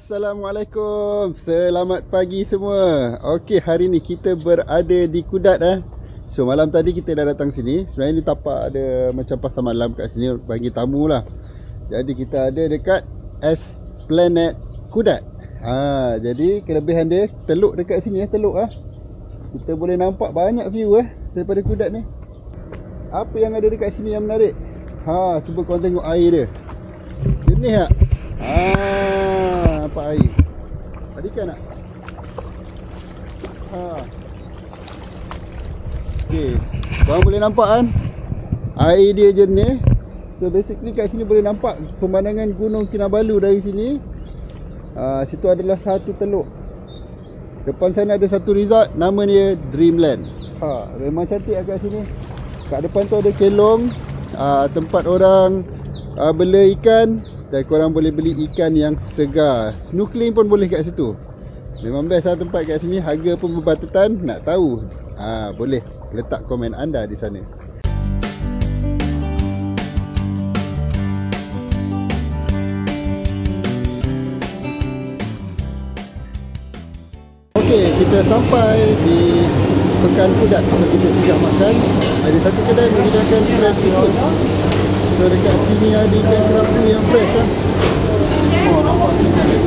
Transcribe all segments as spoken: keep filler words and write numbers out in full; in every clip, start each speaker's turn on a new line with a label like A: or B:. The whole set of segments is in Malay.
A: Assalamualaikum. Selamat pagi semua. Okey, hari ni kita berada di Kudat eh. So malam tadi kita dah datang sini. Sebenarnya ni tapak ada macam pasar malam kat sini bagi tamu lah. Jadi kita ada dekat Esplanade Kudat. Ha, jadi kelebihan dia teluk dekat sini eh, teluk ah. Kita boleh nampak banyak view eh daripada Kudat ni. Apa yang ada dekat sini yang menarik? Ha, cuba korang tengok air dia. Jernih tak? Ah, apa air? Ada ikan tak? Ha. Okey, korang boleh nampak kan? Air dia jernih. So basically kat sini boleh nampak pemandangan Gunung Kinabalu dari sini. Ah, situ adalah satu teluk. Depan sana ada satu resort, nama dia Dreamland. Ha, memang cantik kat sini. Kat depan tu ada kelong, ah, tempat orang ah, bela ikan. Dan korang boleh beli ikan yang segar. Snorkeling pun boleh kat situ. Memang best lah tempat kat sini. Harga pun berbatutan. Nak tahu? Ha, boleh letak komen anda di sana. Okey, kita sampai di Pekan Kudat. So kita singgah makan. Ada satu kedai menyediakan fresh food. So dekat sini ada ikan kerapu yang fresh lah. Oh, nampak ikan dia.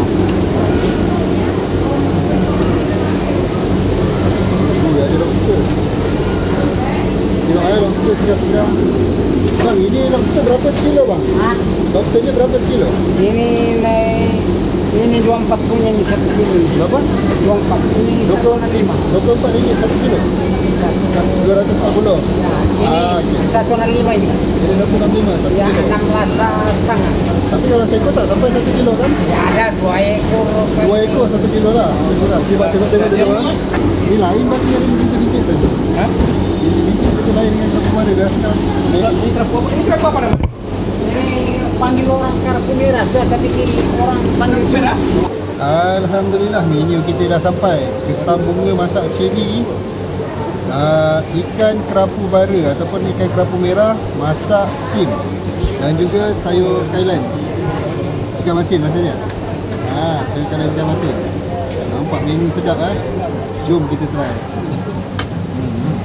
A: Oh, ada lobster. Tengok eh, lobster segar-segar. Bang, ini lobster berapa sekilo bang? Ha? Lobsternya berapa sekilo?
B: Ini ini dua puluh empat punya ni satu kilo.
A: Berapa?
B: dua puluh empat ini satu koma lima.
A: dua puluh empat ringgit satu kilo? dua ratus empat puluh.
B: Nah, ini
A: ah, okay.
B: satu koma lima ini.
A: Ini satu enam lima satu
B: Ya,
A: kilo.
B: enam belas setengah.
A: Tapi kalau seekor tak sampai satu kilo kan?
B: Ya, ada dua ekor.
A: Dua ekor satu kilo lah. Coba tengok-tengok dulu lah. Ini lain batu yang bintik-bintik tu.
B: Ha?
A: Ini bintik betul lain dengan kerapu mana dah sekarang.
B: Ini kerapu apa? Ini kerapu apa nama? Ini panggil orang kerapu merah. Saya tapi orang panggil merah.
A: Alhamdulillah, menu kita dah sampai. Ketam bunga masak cili, uh, ikan kerapu bara ataupun ikan kerapu merah masak steam, dan juga sayur kailan ikan masin rasanya. Ha, sayur kailan ikan masin. Nampak menu sedap ah. Jom kita try. Hmm.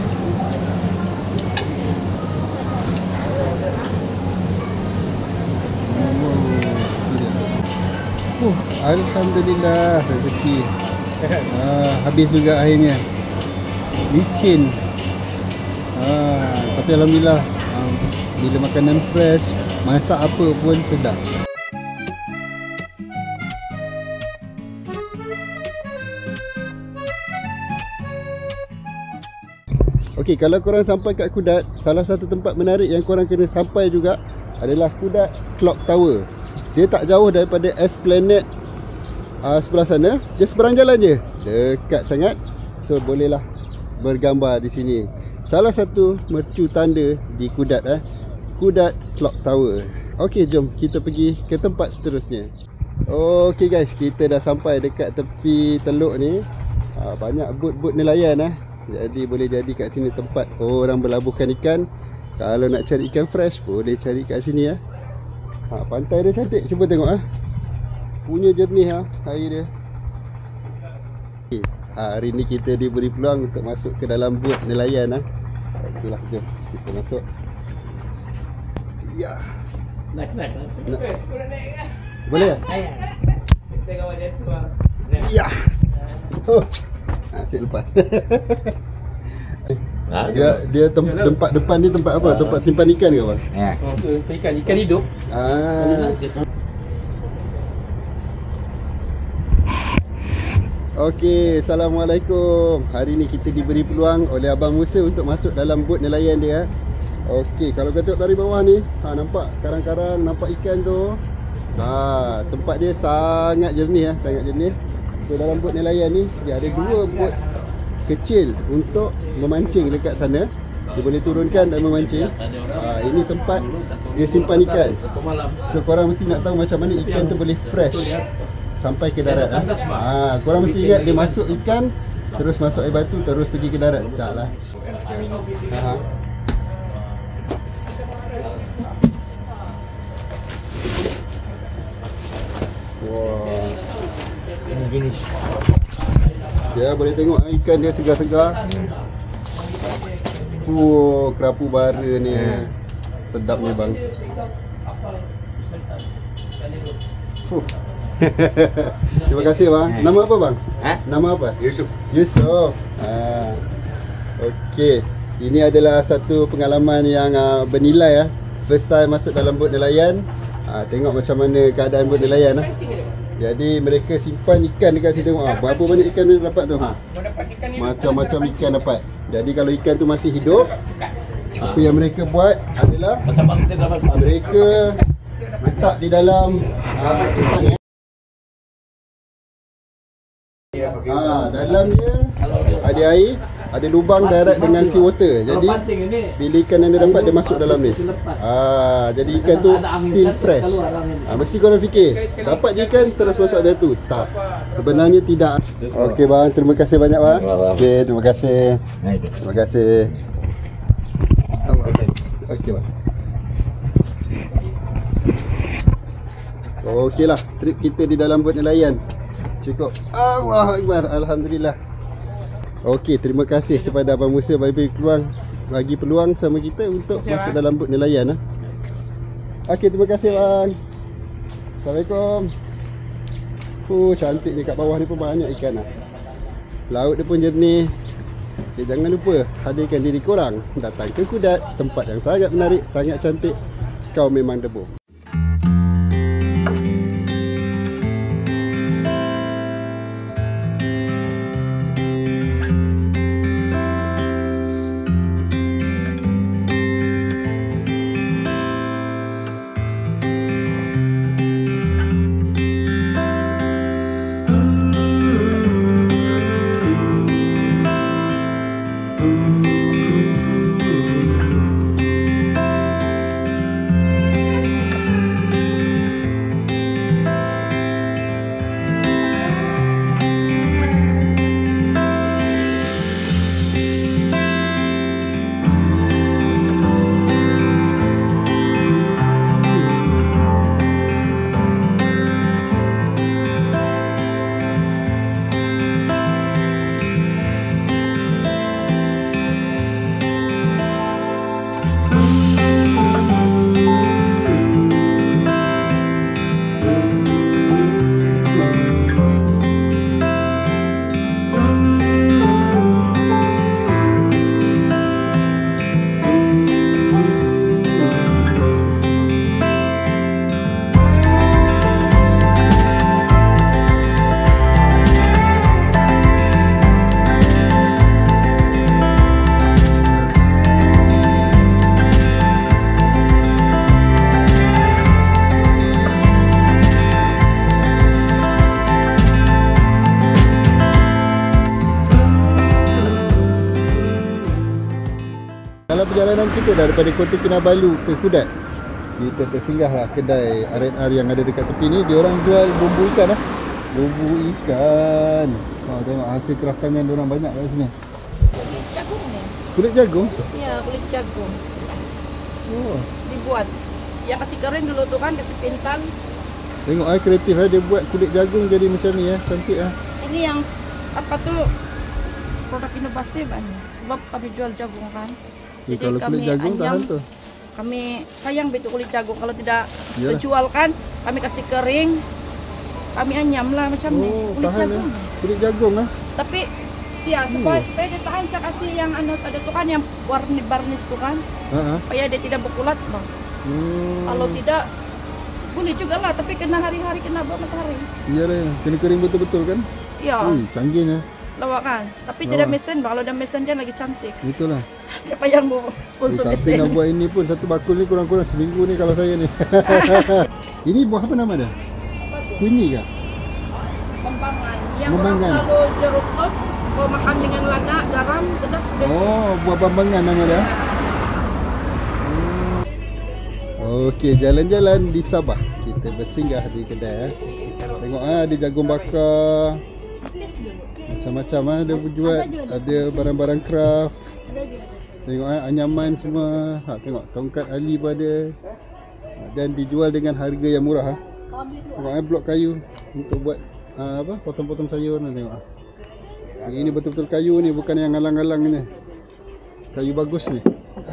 A: Oh, alhamdulillah rezeki. Ah, habis juga airnya. Licin. Ah, tapi alhamdulillah ah, bila makanan fresh, masak apa pun sedap. Okey, kalau korang sampai kat Kudat, salah satu tempat menarik yang korang kena sampai juga adalah Kudat Clock Tower. Dia tak jauh daripada Esplanade uh, sebelah sana. Just seberang jalan je. Dekat sangat. So bolehlah bergambar di sini. Salah satu mercu tanda di Kudat eh. Kudat Clock Tower. Okey, jom kita pergi ke tempat seterusnya. Okey guys, kita dah sampai dekat tepi teluk ni. uh, Banyak bot-bot nelayan eh. Jadi boleh jadi kat sini tempat orang berlabuhkan ikan. Kalau nak cari ikan fresh, boleh cari kat sini eh. Ha, pantai dia cantik, cuba tengok ah. Punya jernih ah air dia. Okay. Ha, hari ni kita diberi peluang untuk masuk ke dalam bot nelayan ah. Okeylah, jom kita masuk. Ya.
B: Nak nak.
A: Nak. Boleh?
B: Tengok dia tu bang.
A: Ya. Oh. Ha, saya lepas. Dia dia tem tempat depan ni tempat apa? Tempat simpan ikan ke bang?
B: Ya. Oh, ikan ikan hidup.
A: Ah. Okey, Assalamualaikum. Hari ni kita diberi peluang oleh Abang Musa untuk masuk dalam bot nelayan dia. Okey, kalau kau tengok dari bawah ni, ha, nampak karang-karang, nampak ikan tu. Ha, tempat dia sangat jernih ah, sangat jernih. So dalam bot nelayan ni dia ada dua bot kecil untuk memancing dekat sana. Dia boleh turunkan dan memancing. Ha, ini tempat dia simpan ikan. So korang mesti nak tahu macam mana ikan tu boleh fresh sampai ke darat ah. Ha, korang mesti ingat dia masuk ikan terus masuk air batu terus pergi ke darat. Taklah. Ha. Wah.
B: Ini jenis.
A: Ya, boleh tengok ikan dia segar-segar. Wow, kerapu bara ni. Sedap ni bang. Fuh. Terima kasih bang. Nama apa bang?
B: Ha?
A: Nama apa?
B: Yusuf.
A: Yusof. Ha. Okey. Ini adalah satu pengalaman yang uh, bernilai ya. First time masuk dalam bot nelayan. Ha, tengok macam mana keadaan bot nelayan lah. Jadi mereka simpan ikan dekat sini, tengok ah, berapa banyak ikan dia dapat tu. Ha. Macam-macam ikan dapat. Jadi kalau ikan tu masih hidup, apa yang mereka buat adalah mereka letak di dalam uh, tempat ni. Ha, dalamnya ada air, ada lubang direct dengan sea water. Jadi bila ikan yang dia dapat dia masuk dalam ni. Ha, jadi ikan tu still fresh. Ha, mesti korang fikir dapat je ikan terus masuk dia tu. Tak. Sebenarnya tidak. Okey bang, terima kasih banyak bang. Okey, terima kasih. Terima kasih. Okey bang. Okeylah, trip kita di dalam bot nelayan. Cukup. Allahu Akbar. Alhamdulillah. Okey, terima kasih kepada Abang Musa bagi peluang bagi peluang sama kita untuk okay, masuk bang. dalam bot nelayan. Okey, terima kasih bang. Assalamualaikum. Oh, cantik je kat bawah ni pun banyak ikan lah. Laut dia pun jernih. Okay, jangan lupa hadirkan diri korang datang ke Kudat, tempat yang sangat menarik, sangat cantik. Kau memang debu. Dalam perjalanan kita daripada Kota Kinabalu ke Kudat, kita tersinggahlah kedai R and R yang ada dekat tepi ni. Dia orang jual bumbu ikan lah. Bumbu ikan. Ha, tengok hasil kraftangan dia orang banyak kat sini.
C: Jagung ni.
A: Kulit jagung?
C: Ya, kulit jagung.
A: Oh.
C: Dibuat. Yang kasih kering dulu tu kan, kasih pintal.
A: Tengok ah, kreatif lah dia buat kulit jagung jadi macam ni ya, cantik ah.
C: Ini yang apa tu produk inovasi banyak. Sebab kami jual jagung kan.
A: Ya, kalau kulit jagung tahan tu.
C: Kami sayang betul kulit jagung, kalau tidak
A: Yalah.
C: terjual kan, kami kasih kering, kami anyam lah macam
A: oh,
C: ni. Kulit
A: tahan
C: jagung.
A: Ya. Kulit jagung ah.
C: Tapi ya supaya, supaya dia tahan, saya kasih yang anu ada tu kan yang warna barnis tu kan.
A: Ha.
C: Supaya dia tidak berkulat bang.
A: Hmm.
C: Kalau tidak boleh juga lah, tapi kena hari-hari, kena bawa matahari.
A: Iyalah ya, kena kering betul-betul kan.
C: Ya.
A: Ui, canggihnya.
C: Lawak kan. Tapi
A: Lawak.
C: tidak mesin bang. Kalau ada mesin kan lagi cantik.
A: Betul lah.
C: Siapa yang mau sponsor
A: eh, tapi
C: mesin?
A: nak buat ini pun satu bakul ni kurang-kurang seminggu ni kalau saya ni. Ini buah apa nama dia? Kuini kah?
C: Bambangan. Yang
A: Bambangan.
C: orang selalu jeruk tu, kau makan dengan lada, garam, sedap.
A: Oh, buah bambangan nama dia. Okey, jalan-jalan di Sabah. Kita bersinggah di kedai eh. Tengok ah, ada jagung bakar. Macam-macam ah, dia buat. Ada barang-barang craft. Tengok ah, anyaman semua. Ha, tengok tongkat Ali pun ada. Dan dijual dengan harga yang murah ah. Tengok blok kayu untuk buat uh, apa potong-potong sayur ni tengok. Ah. Ini betul-betul kayu ni, bukan yang ngalang-ngalang ni. Kayu bagus ni.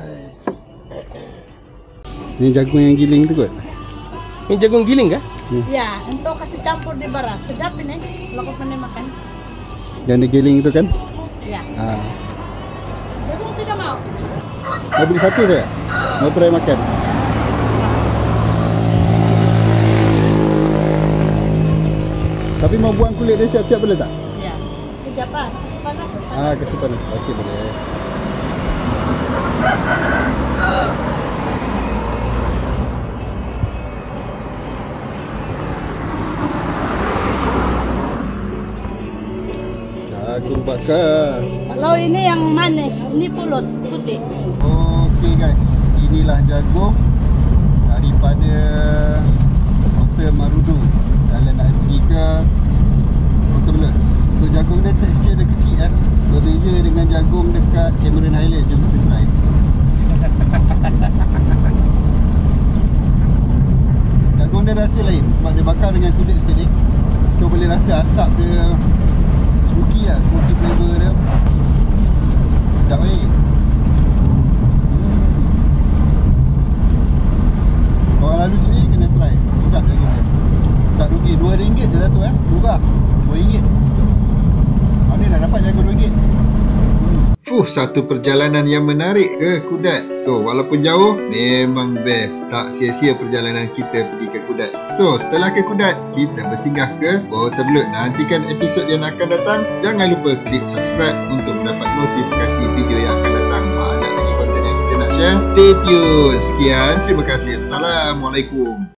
A: Ni jagung yang giling tu kot.
D: Ini jagung giling kah?
A: Ni.
C: Ya, untuk kasih campur di beras. Sedap ini kalau kau pandai makan.
A: Yang digiling tu kan?
C: Ya.
A: Ah.
C: Jagung tidak mau.
A: Mau beli satu saya? Mau try makan? Tapi mau buang kulit dia siap-siap boleh tak?
C: Ya. Kejapan. Panas.
A: Ah, kasih panas. Okey boleh. Jagung bakar.
C: Kalau ini yang manis, ini pulut putih.
A: Okey guys, inilah jagung daripada Kota Marudu. Kalian nak pergi ke Kota Belud. So jagung dia tekstur dia kecil kan. Berbeza dengan jagung dekat Cameron Highland. Jom kita try. Jagung dia rasa lain sebab dia bakar dengan kulit sikit ni. So boleh rasa asap dia smoky lah, smoky flavor dia. Sedap eh. Hmm. Korang lalu sini kena try. Sedap jagung dia. Tak rugi, dua ringgit je satu eh. Murah, dua ringgit. Mana nak dapat jagung dua ringgit? Fuh, satu perjalanan yang menarik ke Kudat. So, walaupun jauh, memang best. Tak sia-sia perjalanan kita pergi ke Kudat. So, setelah ke Kudat, kita bersinggah ke Kota Belud. Nantikan episod yang akan datang. Jangan lupa klik subscribe untuk mendapat notifikasi video yang akan datang. Ada lagi konten yang kita nak share. Stay tune. Sekian, terima kasih. Assalamualaikum.